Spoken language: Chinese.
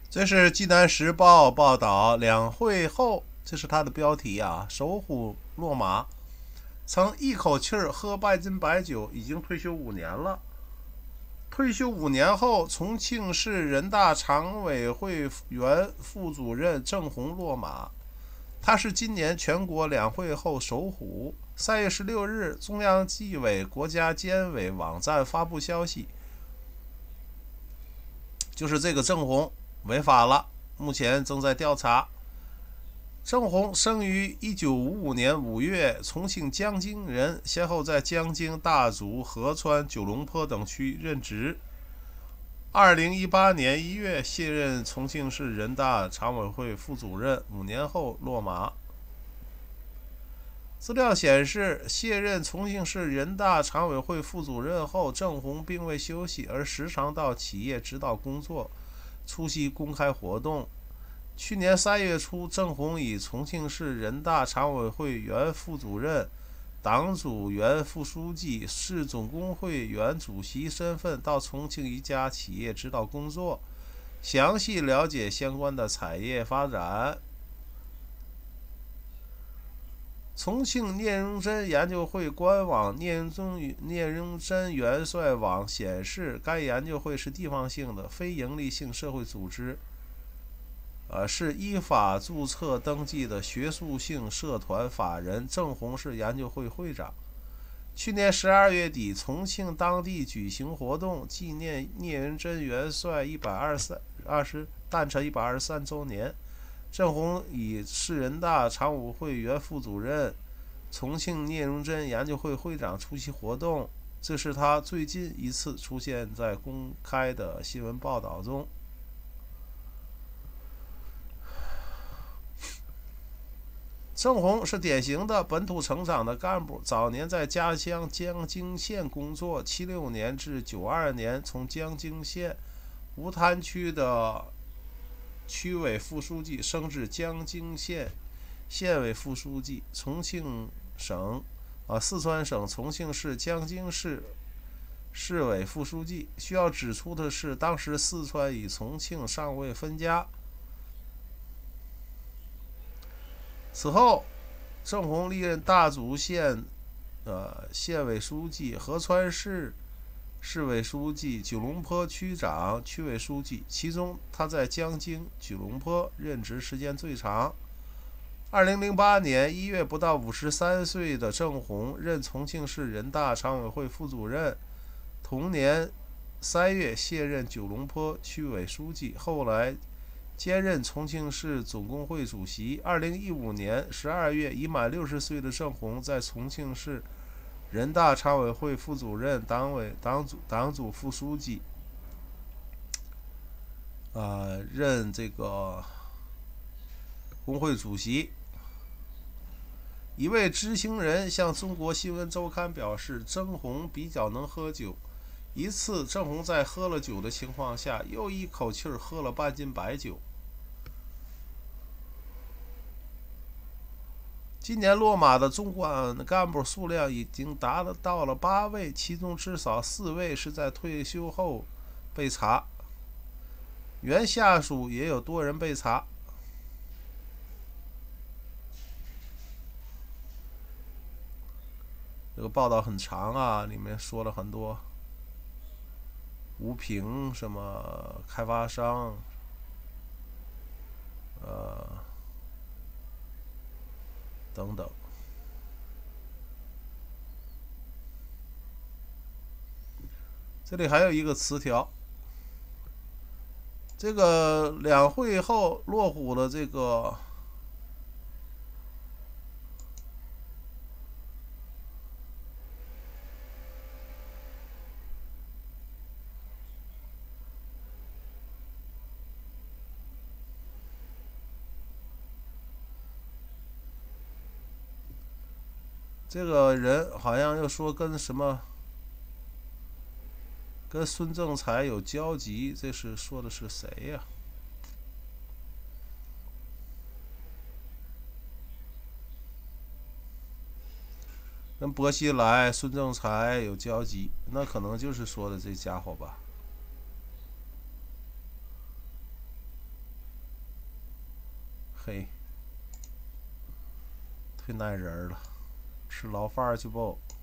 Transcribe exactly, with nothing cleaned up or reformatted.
这是济南时报报道，两会后，这是它的标题啊，首虎落马，曾一口气儿喝半斤白酒，已经退休五年了。退休五年后，重庆市人大常委会原副主任郑红落马，他是今年全国两会后首虎。三月十六日，中央纪委国家监委网站发布消息，就是这个郑红违法了，目前正在调查。郑红生于一九五五年五月，重庆江津人，先后在江津、大竹、合川、九龙坡等区任职。二零一八年一月卸任重庆市人大常委会副主任，五年后落马。资料显示，卸任重庆市人大常委会副主任后，郑红并未休息，而时常到企业指导工作，出席公开活动。去年三月初，郑红以重庆市人大常委会原副主任、党组原副书记、市总工会原主席身份到重庆一家企业指导工作，详细了解相关的产业发展。重庆聂荣臻研究会官网聂荣臻元帅网显示，该研究会是地方性的非营利性社会组织，呃，是依法注册登记的学术性社团法人。郑红是研究会会长。去年十二月底，重庆当地举行活动，纪念聂荣臻元帅一百二十二十诞辰一百二十三周年。郑红以市人大常委会原副主任、重庆聂荣臻研究会会长出席活动，这是他最近一次出现在公开的新闻报道中。郑红是典型的本土成长的干部，早年在家乡江津县工作，七六年至九二年从江津县吴滩区的区委副书记升至江津县县委副书记，重庆省啊四川省重庆市江津市市委副书记。需要指出的是，当时四川与重庆尚未分家。此后，郑红历任大竹县呃县委书记、合川市市委书记、九龙坡区长、区委书记，其中他在江津、九龙坡任职时间最长。二零零八年一月，不到五十三岁的郑红任重庆市人大常委会副主任，同年三月卸任九龙坡区委书记，后来兼任重庆市总工会主席。二零一五年十二月，已满六十岁的郑红在重庆市人大常委会副主任、党委党组党组副书记，呃，任这个工会主席。一位知情人向中国新闻周刊表示，郑红比较能喝酒。一次，郑红在喝了酒的情况下，又一口气喝了半斤白酒。今年落马的中管干部数量已经达到了八位，其中至少四位是在退休后被查，原下属也有多人被查。这个报道很长啊，里面说了很多吴平什么开发商，呃等等。这里还有一个词条，这个两会后落虎的这个这个人好像又说跟什么跟孙政才有交集，这是说的是谁呀？跟薄熙来、孙政才有交集，那可能就是说的这家伙吧。 嘿，忒耐人了，吃牢饭去不？